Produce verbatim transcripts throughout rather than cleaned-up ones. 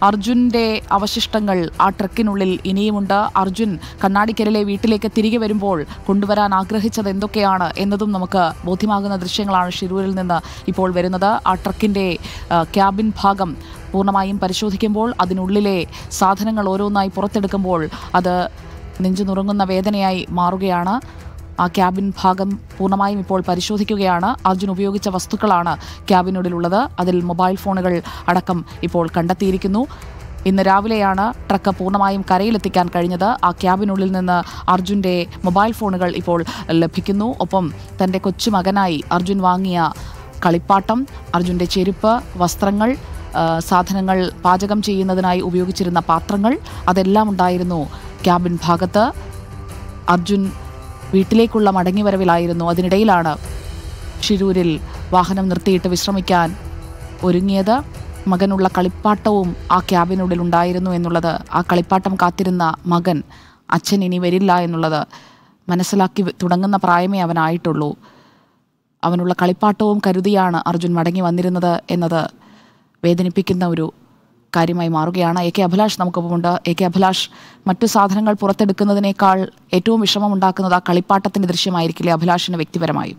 അർജുൻ്റെ അവശിഷ്ടങ്ങൾ ആ ട്രക്കിനുള്ളിൽ ഇനിയുമുണ്ട്. അർജുൻ കണ്ണാടിക്കരയിലെ വീട്ടിലേക്ക് തിരികെ വരുമ്പോൾ കൊണ്ടുവരാൻ ആഗ്രഹിച്ചത് എന്തൊക്കെയാണ് എന്നതും നമുക്ക് ബോധ്യമാകുന്ന ദൃശ്യങ്ങളാണ് ഷിരൂരിൽ നിന്ന് ഇപ്പോൾ വരുന്നത്. ആ ട്രക്കിൻ്റെ ക്യാബിൻ ഭാഗം പൂർണ്ണമായും പരിശോധിക്കുമ്പോൾ അതിനുള്ളിലെ സാധനങ്ങൾ ഓരോന്നായി പുറത്തെടുക്കുമ്പോൾ അത് നെഞ്ചു നുറുങ്ങുന്ന വേദനയായി മാറുകയാണ്. ആ ക്യാബിൻ ഭാഗം പൂർണ്ണമായും ഇപ്പോൾ പരിശോധിക്കുകയാണ്. അർജുൻ ഉപയോഗിച്ച വസ്തുക്കളാണ് ക്യാബിനുള്ളിലുള്ളത്. അതിൽ മൊബൈൽ ഫോണുകൾ അടക്കം ഇപ്പോൾ കണ്ടെത്തിയിരിക്കുന്നു. ഇന്ന് രാവിലെയാണ് ട്രക്ക് പൂർണ്ണമായും കരയിലെത്തിക്കാൻ കഴിഞ്ഞത്. ആ ക്യാബിനുള്ളിൽ നിന്ന് അർജുൻ്റെ മൊബൈൽ ഫോണുകൾ ഇപ്പോൾ ലഭിക്കുന്നു. ഒപ്പം തൻ്റെ കൊച്ചുമകനായി അർജുൻ വാങ്ങിയ കളിപ്പാട്ടം, അർജുൻ്റെ ചെരുപ്പ്, വസ്ത്രങ്ങൾ, സാധനങ്ങൾ, പാചകം ചെയ്യുന്നതിനായി ഉപയോഗിച്ചിരുന്ന പാത്രങ്ങൾ, അതെല്ലാം ഉണ്ടായിരുന്നു ക്യാബിൻ ഭാഗത്ത്. അർജുൻ വീട്ടിലേക്കുള്ള മടങ്ങിവരവിലായിരുന്നു. അതിനിടയിലാണ് ഷിരൂരിൽ വാഹനം നിർത്തിയിട്ട് വിശ്രമിക്കാൻ ഒരുങ്ങിയത്. മകനുള്ള കളിപ്പാട്ടവും ആ ക്യാബിനുള്ളിൽ ഉണ്ടായിരുന്നു എന്നുള്ളത്, ആ കളിപ്പാട്ടം കാത്തിരുന്ന മകൻ അച്ഛൻ ഇനി വരില്ല എന്നുള്ളത് മനസ്സിലാക്കി തുടങ്ങുന്ന പ്രായമേ അവനായിട്ടുള്ളൂ. അവനുള്ള കളിപ്പാട്ടവും കരുതിയാണ് അർജുൻ മടങ്ങി വന്നിരുന്നത് എന്നത് വേദനിപ്പിക്കുന്ന ഒരു കാര്യമായി മാറുകയാണ്. എ കെ അഭിലാഷ് നമുക്കൊപ്പമുണ്ട്. എ കെ അഭിലാഷ്, മറ്റു സാധനങ്ങൾ പുറത്തെടുക്കുന്നതിനേക്കാൾ ഏറ്റവും വിഷമമുണ്ടാക്കുന്നത് ആ കളിപ്പാട്ടത്തിൻ്റെ ദൃശ്യമായിരിക്കില്ലേ അഭിലാഷിന് വ്യക്തിപരമായും?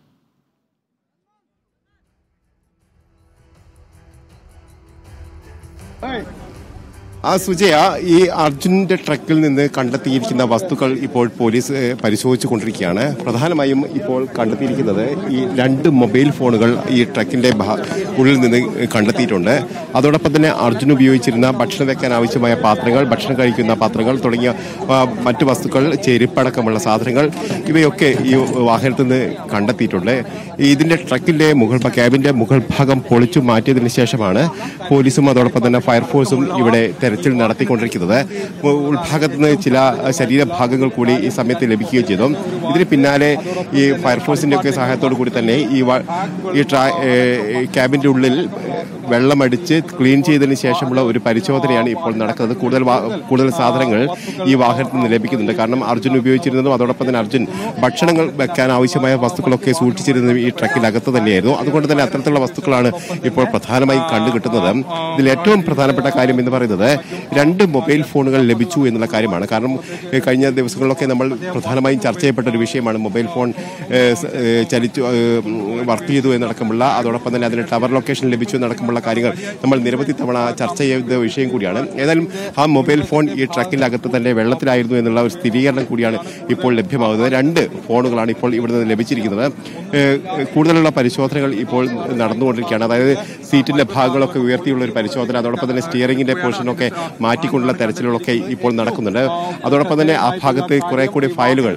ആ സുജയ, ഈ അർജുന്റെ ട്രക്കിൽ നിന്ന് കണ്ടെത്തിയിരിക്കുന്ന വസ്തുക്കൾ ഇപ്പോൾ പോലീസ് പരിശോധിച്ചു കൊണ്ടിരിക്കുകയാണ്. പ്രധാനമായും ഇപ്പോൾ കണ്ടെത്തിയിരിക്കുന്നത് ഈ രണ്ട് മൊബൈൽ ഫോണുകൾ ഈ ട്രക്കിന്റെ ഉള്ളിൽ നിന്ന് കണ്ടെത്തിയിട്ടുണ്ട്. അതോടൊപ്പം തന്നെ അർജുൻ ഉപയോഗിച്ചിരുന്ന ഭക്ഷണം വെക്കാൻ ആവശ്യമായ പാത്രങ്ങൾ, ഭക്ഷണം കഴിക്കുന്ന പാത്രങ്ങൾ തുടങ്ങിയ മറ്റു വസ്തുക്കൾ, ചെരുപ്പടക്കമുള്ള സാധനങ്ങൾ, ഇവയൊക്കെ ഈ വാഹനത്തിൽ നിന്ന് കണ്ടെത്തിയിട്ടുണ്ട്. ഇതിന്റെ ട്രക്കിന്റെ മുകൾ ക്യാബിന്റെ മുകൾ ഭാഗം പൊളിച്ചു മാറ്റിയതിനു ശേഷമാണ് പോലീസും അതോടൊപ്പം തന്നെ ഫയർഫോഴ്സും ഇവിടെ തെരച്ചിൽ നടത്തിക്കൊണ്ടിരിക്കുന്നത്. ഉൾഭാഗത്ത് നിന്ന് ചില ശരീരഭാഗങ്ങൾ കൂടി ഈ സമയത്ത് ലഭിക്കുകയും ചെയ്തു. ഇതിന് പിന്നാലെ ഈ ഫയർഫോഴ്സിന്റെ ഒക്കെ സഹായത്തോടു കൂടി തന്നെ ഈ ഈ ക്യാബിന്റെ ഉള്ളിൽ വെള്ളമടിച്ച് ക്ലീൻ ചെയ്തതിന് ശേഷമുള്ള ഒരു പരിശോധനയാണ് ഇപ്പോൾ നടക്കുന്നത്. കൂടുതൽ കൂടുതൽ സാധനങ്ങൾ ഈ വാഹനത്തിൽ നിന്ന് ലഭിക്കുന്നുണ്ട്. കാരണം അർജുൻ ഉപയോഗിച്ചിരുന്നതും അതോടൊപ്പം തന്നെ അർജുൻ ഭക്ഷണങ്ങൾ വെക്കാൻ ആവശ്യമായ വസ്തുക്കളൊക്കെ സൂക്ഷിച്ചിരുന്നതും ഈ ട്രക്കിനകത്ത് തന്നെയായിരുന്നു. അതുകൊണ്ട് തന്നെ അത്തരത്തിലുള്ള വസ്തുക്കളാണ് ഇപ്പോൾ പ്രധാനമായും കണ്ടുകിട്ടുന്നത്. ഇതിൽ ഏറ്റവും പ്രധാനപ്പെട്ട കാര്യം എന്ന് പറയുന്നത് രണ്ട് മൊബൈൽ ഫോണുകൾ ലഭിച്ചു എന്നുള്ള കാര്യമാണ്. കാരണം കഴിഞ്ഞ ദിവസങ്ങളിലൊക്കെ നമ്മൾ പ്രധാനമായും ചർച്ച ചെയ്യപ്പെട്ട ഒരു വിഷയമാണ് മൊബൈൽ ഫോൺ ചലിച്ചു വർക്ക് ചെയ്തു എന്നടക്കമുള്ള, അതോടൊപ്പം തന്നെ അതിന് ടവർ ലൊക്കേഷൻ ലഭിച്ചു എന്നടക്കമുള്ള കാര്യങ്ങൾ നമ്മൾ നിരവധി തവണ ചർച്ച ചെയ്ത വിഷയം കൂടിയാണ്. ഏതായാലും ആ മൊബൈൽ ഫോൺ ഈ ട്രക്കിനകത്ത് തന്നെ വെള്ളത്തിലായിരുന്നു എന്നുള്ള ഒരു സ്ഥിരീകരണം കൂടിയാണ് ഇപ്പോൾ ലഭ്യമാകുന്നത്. രണ്ട് ഫോണുകളാണ് ഇപ്പോൾ ഇവിടെ നിന്ന് ലഭിച്ചിരിക്കുന്നത്. കൂടുതലുള്ള പരിശോധനകൾ ഇപ്പോൾ നടന്നുകൊണ്ടിരിക്കുകയാണ്. അതായത് സീറ്റിന്റെ ഭാഗങ്ങളൊക്കെ ഉയർത്തിയുള്ള ഒരു പരിശോധന, അതോടൊപ്പം തന്നെ സ്റ്റിയറിംഗിന്റെ പോർഷനൊക്കെ മാറ്റിക്കൊണ്ടുള്ള തെരച്ചിലുകളൊക്കെ ഇപ്പോൾ നടക്കുന്നുണ്ട്. അതോടൊപ്പം തന്നെ ആ ഭാഗത്ത് കുറെ കൂടി ഫയലുകൾ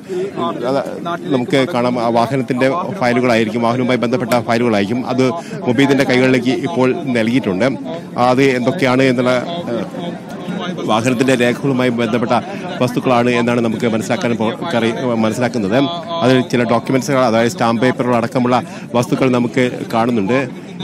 നമുക്ക് കാണാം. ആ വാഹനത്തിന്റെ ഫയലുകളായിരിക്കും, വാഹനവുമായി ബന്ധപ്പെട്ട ഫയലുകളായിരിക്കും. അത് മുബീദിന്റെ കൈകളിലേക്ക് ഇപ്പോൾ നൽകിയിട്ടുണ്ട്. അത് എന്തൊക്കെയാണ് എന്നുള്ള വാഹനത്തിന്റെ രേഖകളുമായി ബന്ധപ്പെട്ട വസ്തുക്കളാണ് എന്നാണ് നമുക്ക് മനസ്സിലാക്കാൻ മനസ്സിലാക്കുന്നത്. അതിൽ ചില ഡോക്യുമെന്റ്സുകൾ, അതായത് സ്റ്റാമ്പ് പേപ്പറുകൾ അടക്കമുള്ള വസ്തുക്കൾ നമുക്ക് കാണുന്നുണ്ട്.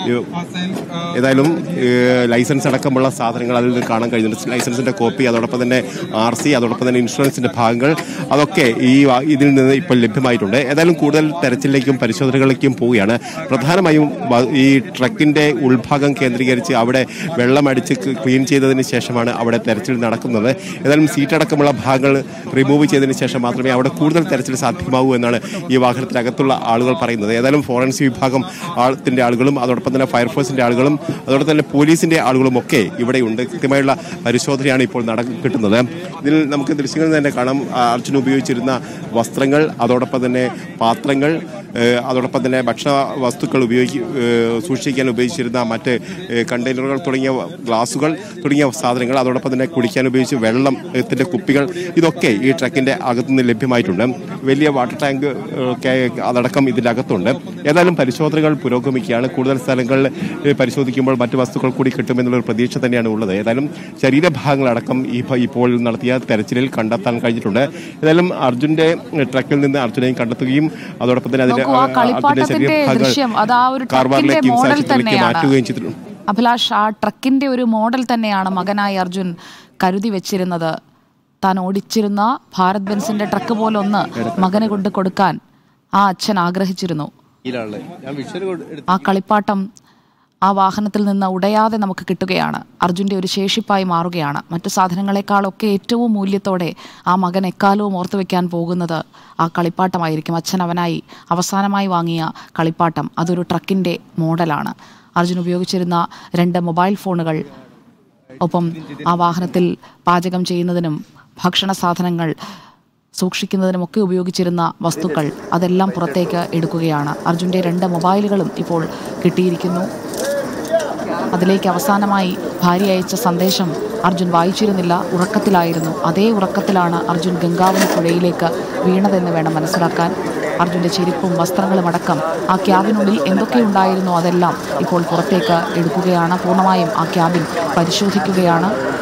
ഏതായാലും ലൈസൻസ് അടക്കമുള്ള സാധനങ്ങൾ അതിൽ നിന്ന് കാണാൻ കഴിയുന്നുണ്ട്. ലൈസൻസിന്റെ കോപ്പി, അതോടൊപ്പം തന്നെ ആർ സി, അതോടൊപ്പം തന്നെ ഇൻഷുറൻസിന്റെ ഭാഗങ്ങൾ, അതൊക്കെ ഈ ഇതിൽ നിന്ന് ഇപ്പോൾ ലഭ്യമായിട്ടുണ്ട്. ഏതായാലും കൂടുതൽ തെരച്ചിലേക്കും പരിശോധനകളിലേക്കും പോവുകയാണ്. പ്രധാനമായും ഈ ട്രക്കിന്റെ ഉൾഭാഗം കേന്ദ്രീകരിച്ച് അവിടെ വെള്ളമടിച്ച് ക്ലീൻ ചെയ്തതിന് ശേഷമാണ് അവിടെ തെരച്ചിൽ നടക്കുന്നത്. ഏതായാലും സീറ്റടക്കമുള്ള ഭാഗങ്ങൾ റിമൂവ് ചെയ്തതിന് ശേഷം മാത്രമേ അവിടെ കൂടുതൽ തെരച്ചിൽ സാധ്യമാകൂ എന്നാണ് ഈ വാഹനത്തിനകത്തുള്ള ആളുകൾ പറയുന്നത്. ഏതായാലും ഫോറൻസിക് വിഭാഗം ആളത്തിന്റെ ആളുകളും അതോടൊപ്പം തന്നെ ഫയർഫോഴ്സിന്റെ ആളുകളും അതോടൊപ്പം തന്നെ പോലീസിന്റെ ആളുകളും ഒക്കെ ഇവിടെയുണ്ട്. കൃത്യമായുള്ള പരിശോധനയാണ് ഇപ്പോൾ നട കിട്ടുന്നത്. ഇതിൽ നമുക്ക് ദൃശ്യങ്ങളിൽ തന്നെ കാണാം അർജുൻ ഉപയോഗിച്ചിരുന്ന വസ്ത്രങ്ങൾ, അതോടൊപ്പം തന്നെ പാത്രങ്ങൾ, അതോടൊപ്പം തന്നെ ഭക്ഷണ വസ്തുക്കൾ ഉപയോഗി സൂക്ഷിക്കാൻ ഉപയോഗിച്ചിരുന്ന മറ്റ് കണ്ടെയ്നറുകൾ തുടങ്ങിയ ഗ്ലാസുകൾ തുടങ്ങിയ സാധനങ്ങൾ, അതോടൊപ്പം തന്നെ കുടിക്കാൻ ഉപയോഗിച്ച വെള്ളത്തിന്റെ കുപ്പികൾ, ഇതൊക്കെ ഈ ട്രക്കിന്റെ അകത്തുനിന്ന് ലഭ്യമായിട്ടുണ്ട്. വലിയ വാട്ടർ ടാങ്ക് ഒക്കെ അതടക്കം ഇതിൻ്റെ അകത്തുണ്ട്. ഏതായാലും പരിശോധനകൾ പുരോഗമിക്കുകയാണ്. കൂടുതൽ സ്ഥലങ്ങളിൽ പരിശോധിക്കുമ്പോൾ മറ്റ് വസ്തുക്കൾ കൂടി കിട്ടുമെന്നുള്ളൊരു പ്രതീക്ഷ തന്നെയാണ് ഉള്ളത്. ഏതായാലും ശരീരഭാഗങ്ങളടക്കം ഈ ഇപ്പോൾ നടത്തിയ തെരച്ചിലിൽ കണ്ടെത്താൻ കഴിഞ്ഞിട്ടുണ്ട്. ഏതായാലും അർജുന്റെ ട്രക്കിൽ നിന്ന് അർജുനെയും കണ്ടെത്തുകയും അതോടൊപ്പം തന്നെ അതിന്റെ മാറ്റുകയും ചെയ്തിട്ടുണ്ട്. അഭിലാഷ്, ആ ട്രക്കിന്റെ ഒരു മോഡൽ തന്നെയാണ് മകനായി അർജുൻ കരുതി വെച്ചിരുന്നത്. താൻ ഓടിച്ചിരുന്ന ഭാരത് ബെൻസിന്റെ ട്രക്ക് പോലൊന്ന് മകനെ കൊണ്ട് കൊടുക്കാൻ ആ അച്ഛൻ ആഗ്രഹിച്ചിരുന്നു. ആ കളിപ്പാട്ടം ആ വാഹനത്തിൽ നിന്ന് ഉടയാതെ നമുക്ക് കിട്ടുകയാണ്. അർജുൻ്റെ ഒരു ശേഷിപ്പായി മാറുകയാണ്. മറ്റു സാധനങ്ങളെക്കാളൊക്കെ ഏറ്റവും മൂല്യത്തോടെ ആ മകൻ എക്കാലവും ഓർത്തു വയ്ക്കാൻ പോകുന്നത് ആ കളിപ്പാട്ടമായിരിക്കും. അച്ഛൻ അവനായി അവസാനമായി വാങ്ങിയ കളിപ്പാട്ടം. അതൊരു ട്രക്കിൻ്റെ മോഡലാണ്. അർജുൻ ഉപയോഗിച്ചിരുന്ന രണ്ട് മൊബൈൽ ഫോണുകൾ, ഒപ്പം ആ വാഹനത്തിൽ പാചകം ചെയ്യുന്നതിനും ഭക്ഷണ സാധനങ്ങൾ സൂക്ഷിക്കുന്നതിനുമൊക്കെ ഉപയോഗിച്ചിരുന്ന വസ്തുക്കൾ, അതെല്ലാം പുറത്തേക്ക് എടുക്കുകയാണ്. അർജുൻ്റെ രണ്ട് മൊബൈലുകളും ഇപ്പോൾ കിട്ടിയിരിക്കുന്നു. അതിലേക്ക് അവസാനമായി ഭാര്യ അയച്ച സന്ദേശം അർജുൻ വായിച്ചിരുന്നില്ല, ഉറക്കത്തിലായിരുന്നു. അതേ ഉറക്കത്തിലാണ് അർജുൻ ഗംഗാവലി പുഴയിലേക്ക് വീണതെന്ന് വേണം മനസ്സിലാക്കാൻ. അർജുൻ്റെ ചെരുപ്പും വസ്ത്രങ്ങളും അടക്കം ആ ക്യാബിനുള്ളിൽ എന്തൊക്കെയുണ്ടായിരുന്നോ അതെല്ലാം ഇപ്പോൾ പുറത്തേക്ക് എടുക്കുകയാണ്. പൂർണ്ണമായും ആ ക്യാബിൻ പരിശോധിക്കുകയാണ്.